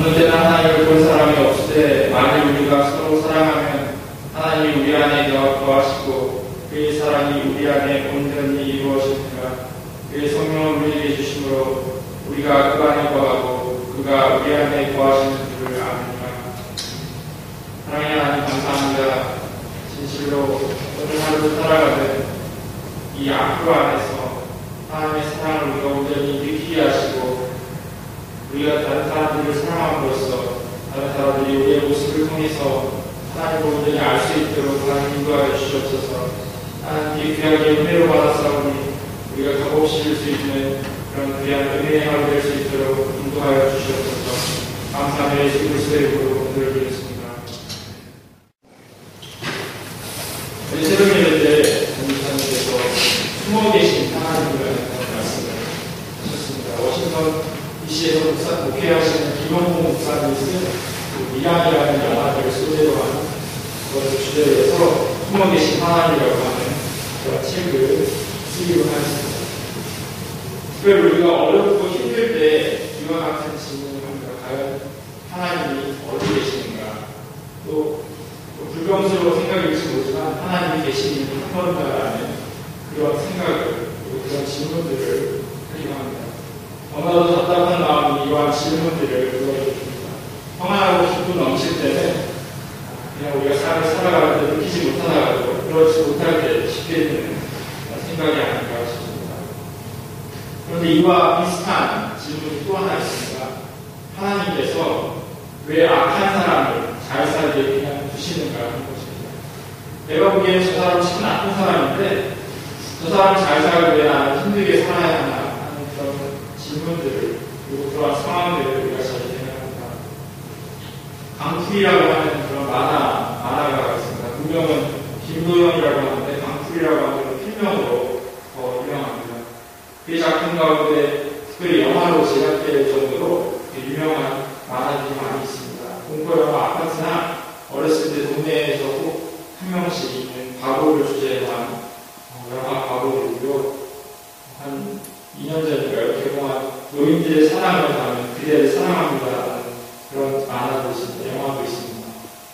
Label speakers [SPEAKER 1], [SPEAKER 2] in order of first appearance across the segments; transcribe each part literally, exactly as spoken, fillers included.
[SPEAKER 1] 어느 때는 하나님을 본 사람이 없을 때 만일 우리가 서로 사랑하면 하나님이 우리 안에 거하시고 그의 사랑이 우리 안에 온전히 이루어집니다. 그의 성령을 우리에게 주심으로 우리가 그 안에 거하고 그가 우리 안에 거하시는 줄을 압니다. 사랑의 하나님 감사합니다. 진실로 오늘 하루 살아가는 이 악루 안에서 하나님의 사랑을 우리가 온전히 느끼게 하시고 우리가 다른 사람들을 사랑함으로써 다른 사람들이 우리의 모습을 통해서 하나님을 온전히 알 수 있도록 하나님 인도하여 주시옵소서. 하나님께 귀하게 은혜로 받았사오니 우리가 값없이 줄 수 있는 그런 귀한 은혜의 하루 될 수 있도록 인도하여 주시옵소서. 감사하며 예수 그리스도의 이름으로 기도드리겠습니다. 새벽 예배 때 전도사님께서 숨어 계신 하나님을 말씀을 하셨습니다. 워싱턴 디씨에서 목사, 목회하시는 김원봉 목사님이 쓴 그 미란이라는 영화를 소재로 한 그것을 주제로 해서 숨어 계신 하나님이라고 하는 그런 책을 쓰기로 하였습니다. 특별히 우리가 어렵고 힘들 때 이와 같은 질문을 합니다. 과연 하나님이 어디 계시는가? 또 불경스러운 생각일지 모르지만 하나님이 계시는 한 번인가라는 그런 생각을 그런 질문들을 하기로 합니다. 너무나도 답답한 마음이 이러한 질문들을 불러줍니다. 평안하고 기쁨 넘칠 때는 그냥 우리가 삶을 살아가는데 느끼지 못하다가도 그렇지 못할 때 쉽게 드는 생각이 아닌가 싶습니다. 그런데 이와 비슷한 질문이 또 하나 있습니다. 하나님께서 왜 악한 사람을 잘 살게 그냥 두시는가 하는 것입니다. 내가 보기에는 저 사람은 참 나쁜 사람인데 저 사람이 잘 살고 왜 나는 힘들게 살아야 하나 하는 그런 질문들을 그리고 그런 상황들을 우리가 잘 생각합니다. 강풀이라고 하는 그런 만화, 만화가 있습니다. 분명은 김도영이라고 하는데 강풀이라고 하는 필명으로 더 유명합니다. 그 작품 가운데 특별히 영화로 제작될 정도로 유명한 만화들이 많이 있습니다. 공포 영화 아파트나 어렸을 때 동네에서 꼭 한 명씩 있는 과거를 주제로 한 영화 과거들이고요. 한 이 년 전인가요? 개봉한 노인들의 사랑을 담은 그대를 사랑합니다라는 그런 만화도 있습니다. 영화도 있습니다.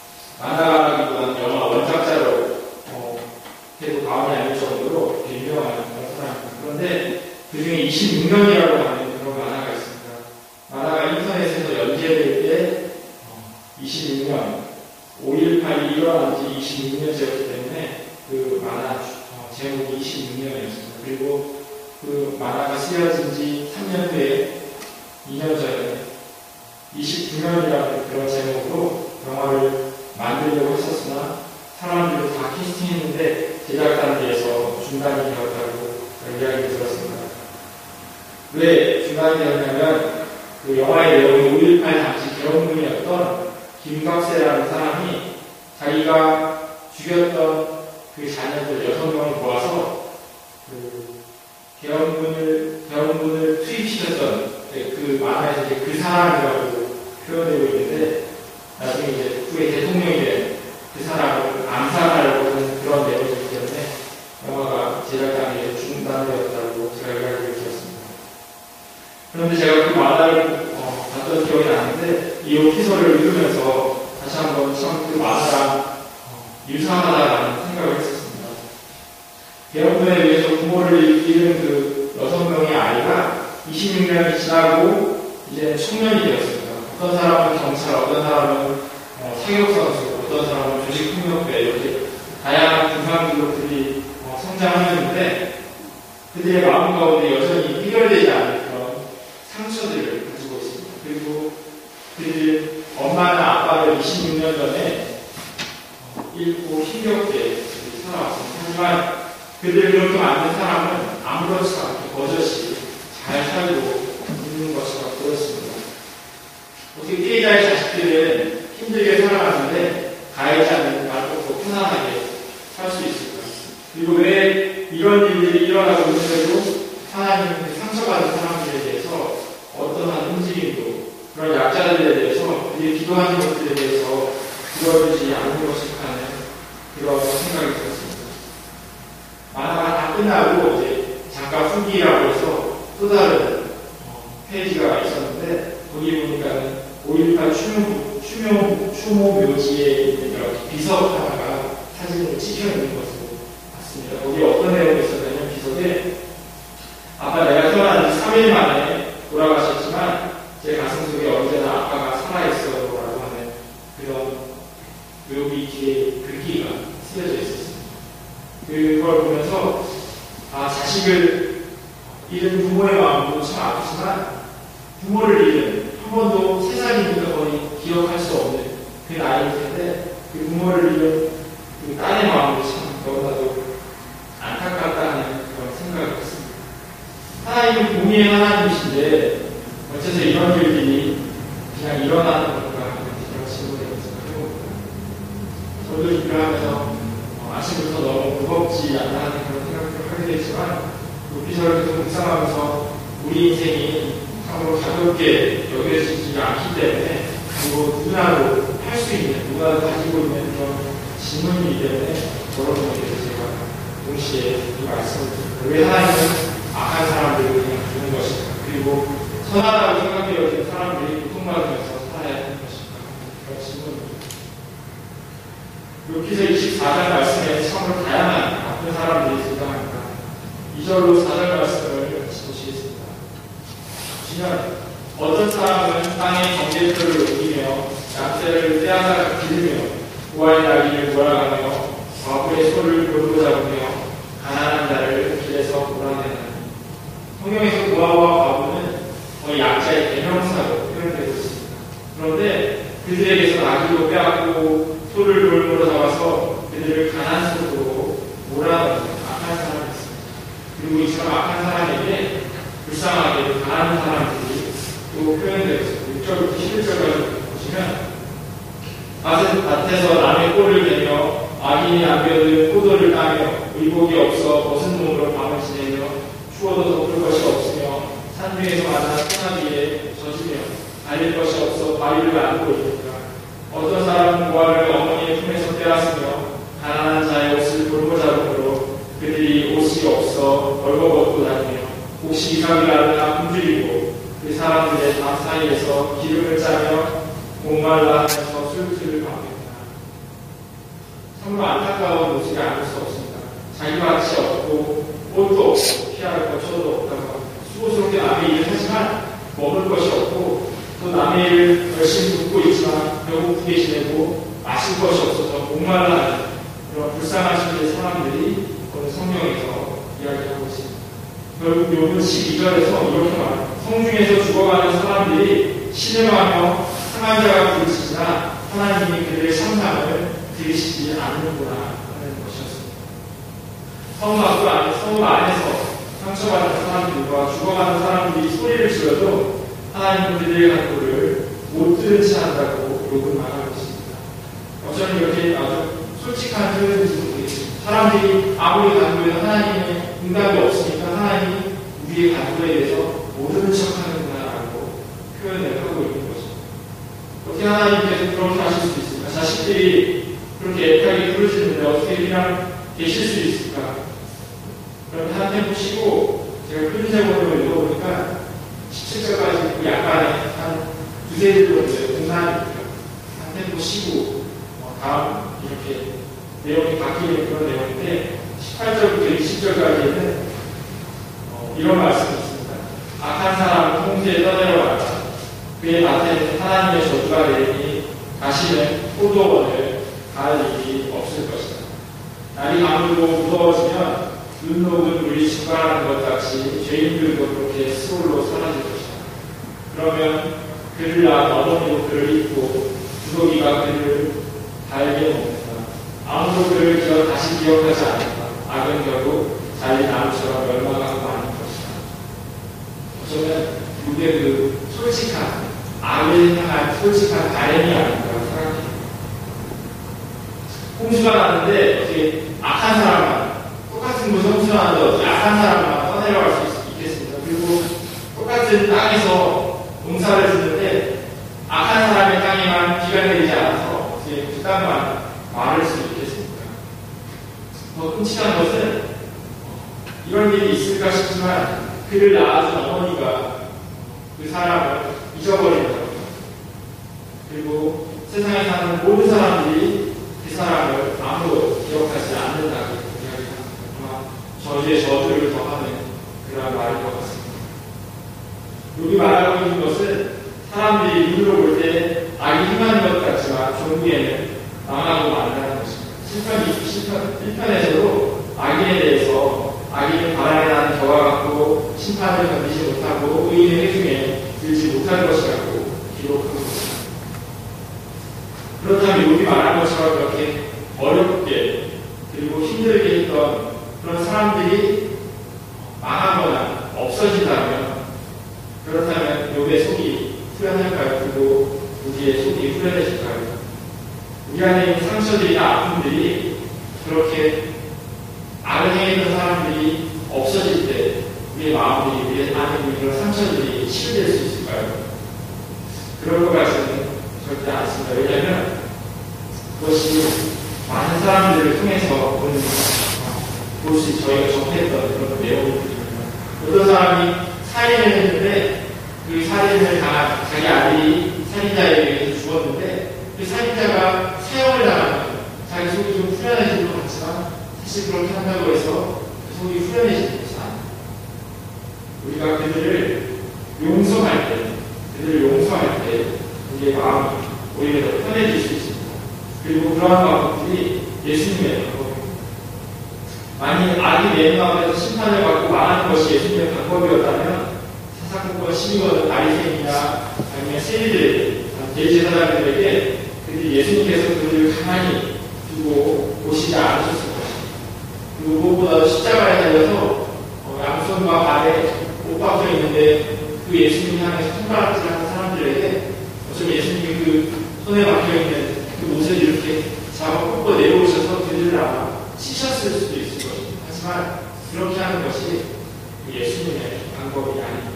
[SPEAKER 1] 만화라기보다는 영화 원작자로 어, 해도 과언이 아닐 정도로 유명한 그런 사람입니다. 그런데 그 중에 이십육 년이라고 하는 그런 만화가 있습니다. 만화가 인터넷에서 연재될 때 이십육 년, 오일팔이 일어난 지 이십육 년째였기 때문에 그 만화 어, 제목이 이십육 년이었습니다. 그리고 그 만화가 쓰여진 지 삼 년 후에 이 년 전에 이십구 년이라는 그런 제목으로 영화를 만들려고 했었으나 사람들이 다 캐스팅했는데 제작단지에서 중단이 되었다고 이야기를 들었습니다. 왜 중단이 되었냐면 그 영화의 내용이 오일팔 당시 계엄군이었던 김갑세라는 사람이 자기가 죽였던 그 자녀들 여섯 명을 모아서 그 계엄군을, 계엄군을 투입시켰던 그 만화에서 이제 그 사람이라고 표현되고 있는데 나중에 이제 후에 대통령이 된 그 사람을 암살하려고 하는 그런 내용이기 때문에 영화가 제작단에서 중단되었다고 제가 이야기를 드렸습니다. 그런데 제가 그 만화를 어, 봤던 기억이 나는데 이 오피서를 읽으면서 다시 한번 참 그 만화랑 어, 유사하다라는 생각을 했었습니다. 계엄군에 의해서 부모를 잃은 그 여섯 명의 아이가 이십육 년이 지나고 이제 청년이 되었습니다. 어떤 사람은 경찰, 어떤 사람은 어, 사격선수, 어떤 사람은 조직폭력배 이렇게 다양한 군상 기록들이 어, 성장하였는데 그들의 마음 가운데 여전히 해결되지 않은 그런 상처들을 가지고 있습니다. 그리고 그들 엄마나 아빠를 이십육 년 전에 어, 잃고 힘겹게 살아왔습니다. 하지만 그들을 그렇게 만든 사람은 아무렇지도 않게 버젓이 잘 살고 있는 것처럼 보였습니다. 어떻게 피해자의 자식들은 힘들게 살아가는데 가해자는 나도 더 편안하게 살 수 있을까? 그리고 왜 이런 일들이 일어나고 있는데도 하나님은 상처받은 사람들에 대해서 어떠한 움직임도 그런 약자들에 대해서 그들이 기도하는 것들에 대해서 들어주지 않는 것일까 하는 그런 생각이 들었습니다. 만화가 다 끝나고 이제 잠깐 후기라고 해서 또 다른 어, 페이지가 있었는데 거기 보니까는 오일팔 추모, 추모, 추모 묘지에 있는 이렇게 비석 하나가 사진으로 찍혀 있는 것으로 봤습니다. 거기에 어떤 내용이 있었냐면 비석에 아빠 내가 태어난 지 삼 일 만에 돌아가셨지만 제 가슴 속에 언제나 아빠가 살아있어요 라고 하는 그런 묘비 뒤에 글귀가 쓰여져 있었습니다. 그걸 보면서 아, 자식을 잃은 부모의 마음도 참 아프지만 부모를 잃은 한 번도 세상이니까 거의 기억할 수 없는 그 나이일 텐데 그 부모를 잃은 그 딸의 마음도 참 너무나도 안타깝다는 그런 생각을 했습니다. 하나님은 공의의 하나님이신데 어째서 이런 일들이 그냥 일어나는 건가 하는 그런 질문을 생각해봅니다. 저도 일을 하면서 어, 아침부터 너무 무겁지 않나 하는 그런 생각을 하게 되지만 루피서를 계속 묵상하면서 우리 인생이 참으로 가볍게 여겨지지 않기 때문에 그리고 누구나도 할 수 있는, 누구나도 가지고 있는 그런 질문이기 때문에 여러분에게 제가 동시에 이 말씀을 드립니다. 왜 하나님은 악한 사람들을 그냥 주는 것인가? 그리고 선하다고 생각되어진 사람들이 고통받으면서 살아야 하는 것인가? 그런 질문입니다. 루키서 이십사 장 말씀에 참으로 다양한 나쁜 사람들이 등장합니다. 이 절로 사 절 말씀을 같이 보시겠습니다. 보시면 어떤 사람은 땅의 정제표를 옮기며 양떼를 떼앗아 기르며 우아의 나귀를 몰아가며 과부의 소를 돌고 잡으며 가난한 자를 길에서 몰아내나니. 성경에서 우아와 과부는 거의 약자의 대명사로 표현되고 있습니다. 그런데 그들에게서 나귀도 빼앗고 소를 돌고 잡아서 그들을 가난 속으로 몰아넣는 악한 사람이 있습니다. 그리고 이처럼 악한 사람에게 불쌍하게 가난한 사람들이 또 표현되어 있습니다. 육 절부터 십일 절까지 보시면 밭에서 남의 꼴을 내며 악인이 남겨둔 포도를 따며 의복이 없어 벗은 몸으로 밤을 지내며 추워도 덮을 것이 없으며 산 위에서 만나 소나기에 젖으며 달릴 것이 없어 바위를 안고 있느니라. 어떤 사람은 모아를 어머니의 품에서 빼앗으며 가난한 자의 옷을 돌고 잡음으로 그들이 옷이 없어 벌거벗고 다니며 혹시 이삭이라도 다 굶주리고 그 사람들의 담 사이에서 기름을 짜며 목말라 하면서 술집을 받는다. 참으로 안타까운 모습이 아닐 수 없습니다. 자기와 같이 없고 옷도 없고 피할 거처도 없다고 합니다. 수고스럽게 남의 일을 하지만 먹을 것이 없고 또 남의 일을 열심히 돕고 있지만 배고프게 지내고 마실 것이 없어서 목말라 하는 그런 불쌍한 시대의 사람들이 오늘 성경에서 이야기하고 있습니다. 결국 욥은 십이 절에서 이렇게 말합니다. 성중에서 죽어가는 사람들이 신음하며 상한 자가 부르짖으나 하나님이 그들의 상상을 들으시지 않는구나 하는 것이었습니다. 성읍 밖 안에, 성읍 안에서 상처받은 사람들과 죽어가는 사람들이 소리를 질러도 하나님은 그들의 간구를 못 들은 채 한다고 욥은 말하고 있습니다. 어쩌면 이렇게 아주 솔직한 표현인지 모르겠습니다. 사람들이 아무리 간구해도 하나님의 응답이 없으니까 하나님이 우리의 간구에 대해서 모르는 척하는구나 라고 표현을 하고 있는 거죠. 어떻게 하나님께서 그렇게 하실 수 있을까? 자식들이 그렇게 애타게 부르시는데 어떻게 그냥 계실 수 있을까? 그럼 한 템포 쉬고 제가 표준제본으로 읽어보니까 십칠 절까지 약간의 한 두세 줄 정도의 공산입니다. 한 템포 쉬고 어, 다음 이렇게 내용이 바뀌는 그런 내용인데 십팔 절부터 이십 절까지는 어, 이런 말씀이 있습니다. 악한 사람은 홍수에 떠내려간다. 그의 밭에는 하나님의 저주가 내리니 다시는 포도원을 갈 일이 없을 것이다. 날이 가물고 무더워지면 눈 녹은 물이 증발하는 것 같이 죄인들도 그렇게 스올로 사라질 것이다. 그러면 그를 낳은 어머니도 그를 잊고 구더기가 그를 달게 먹는다. 아무도 그를 기억, 다시 기억하지 않는다. 악은 결국 잘린 나무처럼 멸망하고 마는 것이다. 어쩌면 그게 그 솔직한 악을 향한 솔직한 바램이 아닌가 생각합니다. 홍수가 나는데 어떻게 악한 사람만 똑같은 곳에 홍수가 나는데 어떻게 악한 사람만 떠내려갈 수 있겠습니까? 그리고 똑같은 땅에서 농사를 짓는데 악한 사람의 땅에만 비가 내리지 않아서 어떻게 그 땅만 마를 수 있겠습니까? 더 끔찍한 것은 이런 일이 있을까 싶지만 그를 낳아준 어머니가 그 사람을 잊어버린다고 그리고 세상에 사는 모든 사람들이 그 사람을 아무도 기억하지 않는다고 이야기합니다. 아마 저주의 저주를 더하는 그런 말인 것 같습니다. 여기 말하고 있는 것은 사람들이 눈으로 볼 때 악이 행하는 것 같지만 종기에는 망하고 만다는 것입니다. 시편 일 편에서도 악인에 대해서 악인은 바람에 나는 겨와 같고 심판을 견디지 못하고 의인의 회중에 들지 못할 것이라고 기록하고 있습니다. 그렇다면 여기 말한 것처럼 그렇게 어렵게 그리고 힘들게 했던 그런 사람들이 망하거나 없어진다면 그렇다면 욥의 속이 후련할까요? 그리고 우리의 속이 후련해질까요? 우리 안에 있는 상처들이나 아픔들이 그렇게 악을 행했던 사람들이 없어질 때 우리의 마음들이 우리 안에 있는 그런 상처들이 치유될 수 있을까요? 그럴 것 같지는 절대 않습니다. 왜냐하면 그것이 많은 사람들을 통해서 보는 그것이 저희가 접했던 그런 내용이거든요. 어떤 사람이 살인을 했는데 그 살인을 당한 자기 아들이 살인자에게 죽었는데 그 살인자가 사형을 당하면 자기 속이 좀 후련해질 것 같지만 사실 그렇게 한다고 해서 그 속이 후련해지는 것이 아닙니다. 우리가 그들을 용서할 때, 그들을 용서할 때 우리의 마음이 오히려 더 편해질 수 있습니다. 그리고 그러한 방법들이 예수님의 방법입니다. 만일 악이 내 마음에서 심판을 받고 망하는 것이 예수님의 방법이었다면 사사건건 십이건 바리새인이나 아니면 세리들, 대제사장들에게 그들이 예수님께서 그들을 가만히 두고 보시지 않으셨을 것입니다. 그리고 무엇보다도 십자가에 달려서 어, 양손과 발에 못 박혀 있는데 그 예수님이 향해서 손가락질하는 사람들에게 어쩌면 예수님이 그 손에 박혀 있는 그 옷을 이렇게 잡아 꺾어 내려오셔서 그들을 아마 치셨을 수도 있을 것입니다. 하지만 그렇게 하는 것이 예수님의 방법이 아닙니다.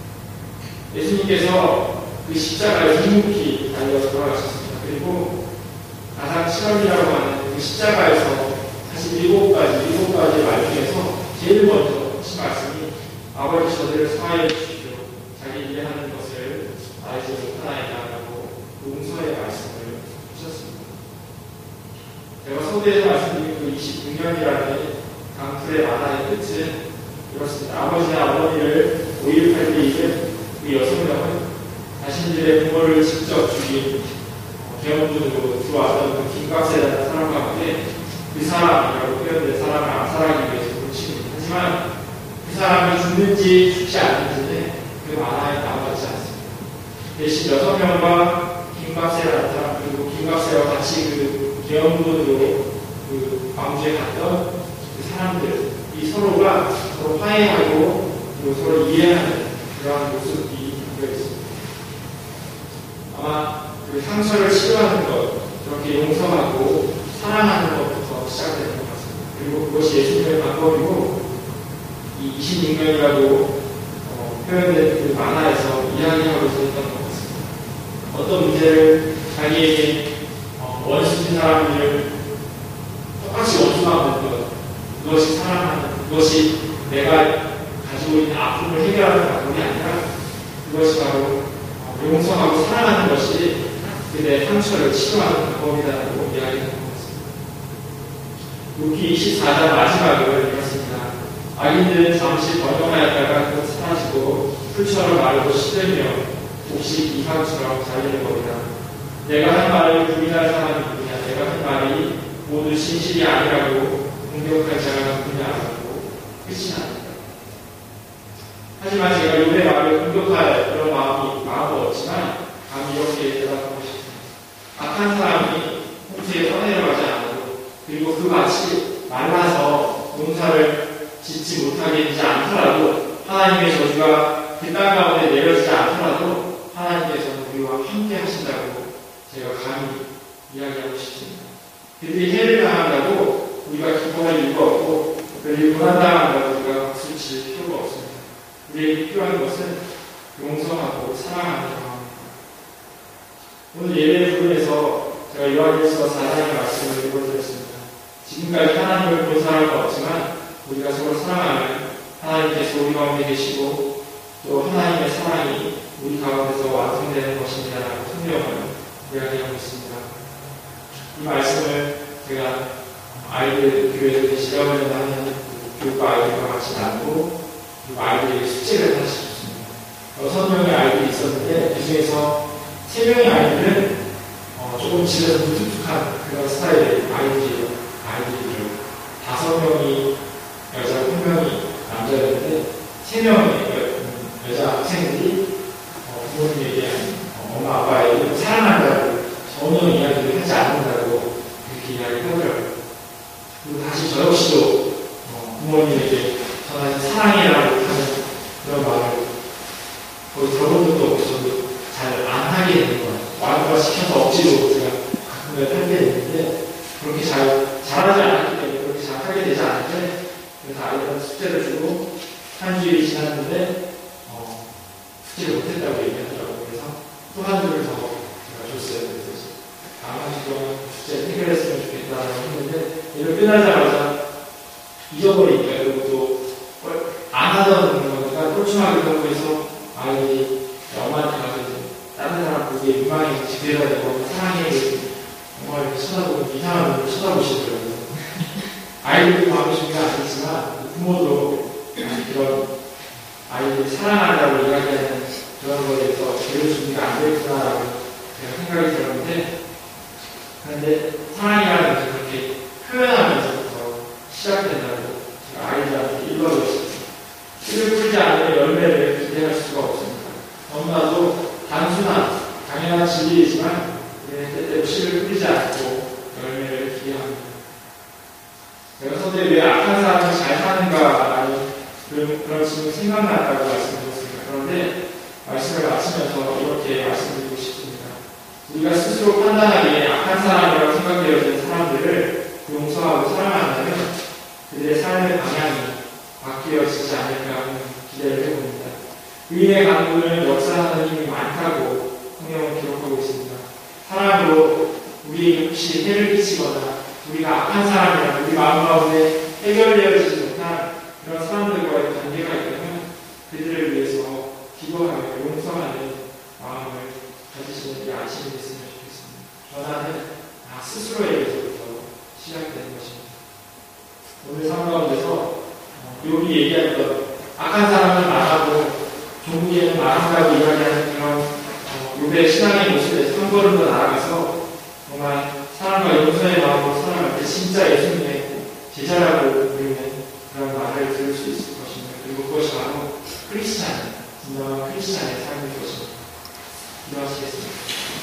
[SPEAKER 1] 예수님께서 그 십자가에 묵묵히 달려 돌아가셨습니다. 그리고 가상 칠월이라고 하는 그 십자가에서 사실 일곱 가지, 일곱 가지의 말 중에서 제일 먼저 하신 말씀이 아버지 저들을 사하여 주십시오. 자기 일에 하는 것을 알지 못하나이다라고 용서의 말씀을 하셨습니다. 제가 서두에서 말씀드린 그 이십구 년이라는 강풀의 만화의 끝은 이렇습니다. 아버지나 어머니를 오일팔 때 잊은 그 여섯 명은 자신들의 부모를 직접 죽인 계엄군으로 들어왔던 그 김각세라는 사람 가운데 그 사람이라고 표현된 사람을 암살하기 위해서 뭉칩니다. 하지만 그 사람이 죽는지 죽지 않는지는 그 만화에 나와 있지 않습니다. 대신 여섯 명과 김각세라는 사람 그리고 김각세와 같이 그 계엄군으로 그 광주에 갔던 그 사람들 이 서로가 서로 화해하고 그리고 서로 이해하는 그러한 모습이 담겨 있습니다. 아마 그 상처를 치료하는 것, 그렇게 용서하고 사랑하는 것부터 시작되는 것 같습니다. 그리고 그것이 예수님의 방법이고 이 이십육 년이라고 어, 표현된 그 만화에서 이야기하고 있었던 것 같습니다. 어떤 문제를 자기에게 어, 원수진 사람들을 똑같이 원수하는 것, 그것이 사랑하는, 그것이 내가 가지고 있는 아픔을 해결하는 방법이 아니라 그것이 바로 용서하고 사랑하는 것이 그들의 상처를 치료하는 방법이라고 이야기하는 것 같습니다. 욥기 이십사 장 마지막을 읽었습니다. 악인들은 잠시 번영하였다가 곧 사라지고 풀처럼 마르고 시들며 곡식 이삭처럼 잘리는 겁니다. 내가 한 말을 부인할 사람이 누구냐? 내가 한 말이 모두 진실이 아니라고 공격할 자가 누구냐라고 끝이 납니다. 하지만 제가 욥의 말을 공격할 그런 마음이 마음도 없지만 감히 이렇게 대답하고 싶습니다. 악한 사람이 홍수에 떠내려가지 않아도 그리고 그 밭이 말라서 농사를 짓지 못하게 되지 않더라도 하나님의 저주가 그 땅 가운데 내려지지 않더라도 하나님께서는 우리와 함께 하신다고 제가 감히 이야기하고 싶습니다. 그들이 해를 당한다고 우리가 기뻐할 이유가 없고 그들이 고난당한다고 우리가 박수칠 필요가 없습니다. 우리에게 필요한 것은 용서하고 사랑하는 마음입니다. 오늘 예배 부분에서 제가 요한일서 사 장의 말씀을 읽어드렸습니다. 지금까지 하나님을 본 사람은 없지만 우리가 서로 사랑하면 하나님께서 우리 가운데 계시고 또 하나님의 사랑이 우리 가운데서 완성되는 것입니다라고 성경은 이야기하고 있습니다. 이 말씀을 제가 아이들 교회에서 시작을 하는 교육과 아이들과 같이 나누고 그리고 아이들에게 숙제를 하나씩 줬습니다. 여섯 명의 아이들이 있었는데 그 중에서 세 명의 아이들은 어, 조금 질에서 무뚝뚝한 그런 스타일의 아이들이에요. 아이들이에요. 다섯 명이 여자고 한 명이 남자였는데 세 명의 여, 여자 학생들이 어, 부모님에게 어, 엄마 아빠에게 사랑한다고 전혀 이야기를 하지 않는다고 그렇게 이야기를 하더라고요. 그리고 다시 저 역시도 어, 부모님에게 전화해서 사랑해라고 하는 그런 말을 거의 들어본 적도 없고 저도 잘 안 하게 되는 거예요. 와이프가 시켜서 억지로 제가 가끔은 하게 되는데 그렇게 잘, 잘하지 않았기 때문에 그렇게 잘 하게 되지 않는데 그래서 아이들한테 숙제를 주고 한 주일이 지났는데 어, 숙제를 못했다고 얘기하더라고요. 그래서 또 한 주를 더 제가 줬어요. 그래서 다음 한 주 동안 숙제를 해결했으면 좋겠다라고 했는데 이걸 끝나자마자 잊어버리니까 그리고 또 안 하던 거니까 꼴춤하기도 하고 해서 아이들이 엄마한테 가서 다른 사람 보기에 민망해 지배가 되고 사랑해 정말 이렇게 쳐다보고 이상한 눈으로 쳐다보시더라고요. 아이들도 마음의 준비가 안 됐지만 부모도 그런 아이들이 사랑한다고 이야기하는 그런 거에 대해서 제대로 준비가 안 됐구나라고 제가 생각이 들었는데 그런데 사랑이라는 것을 그렇게 표현하면서부터 시작된다고 제가 아이들한테 일러줬습니다. 씨를 뿌리지 않으면 열매를 기대할 수가 없습니다. 너무나도 단순한 당연한 진리이지만 우리는 때때로 씨를 뿌리지 않고 열매를 기대합니다. 제가 선생님 왜 악한 사람이 잘 사는가라는 그런, 그런 질문이 생각났다고 말씀드렸습니다. 그런데 말씀을 마치면서 이렇게 말씀드리고 싶습니다. 우리가 스스로 판단하기에 악한 사람이라고 생각되어지는 사람들을 용서하고 사랑한다면 그들의 삶의 방향이 바뀌어지지 않을까 하는 기대를 해봅니다. 의인의 강구는 역사하는 힘이 많다고 성경은 기록하고 있습니다. 사랑으로 우리에게 혹시 해를 끼치거나 우리가 악한 사람이나 우리 마음 가운데 해결되어지지 못한 그런 사람들과의 관계가 있다면 그들을 위해서 기도하며 용서하는 마음을 가지시는 이 아침이 됐으면 좋겠습니다. 전화는 나 스스로에게서부터 시작되는 것입니다. 오늘 삶 가운데서 욥이 얘기했던 악한 사람은 말하고 종국에는 말한다고 이야기하는 그런 욥의 신앙의 모습에서 한 걸음 더 나아가서 정말 사랑과 용서의 마음으로 살아갈 때 진짜 예수님의 제자라고 부르는 그런 말을 들을 수 있을 것입니다. 그리고 그것이 바로 크리스찬, 진정한 크리스찬의 삶일 것입니다. 기도하시겠습니다.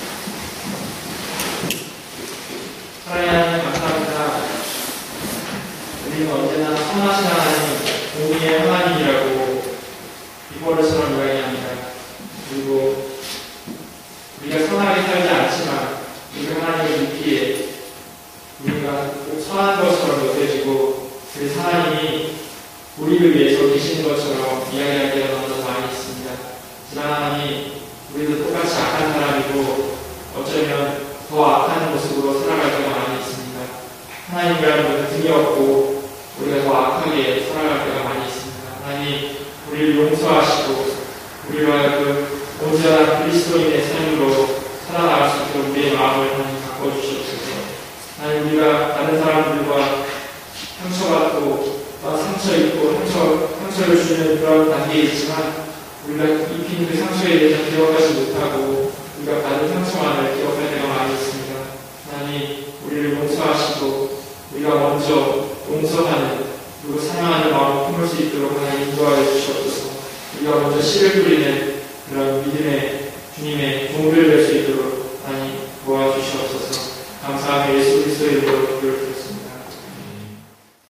[SPEAKER 1] 사랑의 하나님 감사합니다. 우리는 언제나 선하신 하나님, 공의의 하나님이라고 이버릇처럼 이야기합니다. 그리고 우리가 선하게 살지 않지만 우리 하나님을 믿기에 우리가 꼭 선한 것처럼 여겨지고 그래서 하나님이 우리를 위해서 계시는 것처럼 이야기할 때가 너무나 많이 있습니다. 하지만 하나님, 우리도 똑같이 악한 사람이고 어쩌면 더 악한 모습으로 살아갈 때가 많이 있습니다. 하나님이라는 것은 등이 없고 우리가 더 악하게 살아갈 때가 많이 있습니다. 하나님, 우리를 용서하시고 우리로 하여금 온전한 그리스도인의 삶으로 살아나갈 수 있도록 우리의 마음을 하나님 바꿔주시옵소서. 하나님, 우리가 다른 사람들과 상처받고 상처 입고 상처, 상처를 주는 그런 단계에 있지만 우리가 입힌 그 상처에 대해서 기억하지 못하고 우리가 받은 상처만을 기억할 때가 많이 있습니다. 하나님, 우리를 용서하시고 우리가 먼저 용서하는 그리고 사랑하는 마음을 품을 수 있도록 하나님 인도하여 주시옵소서. 우리가 먼저 씨를 뿌리는 그런 믿음의 주님의 종들을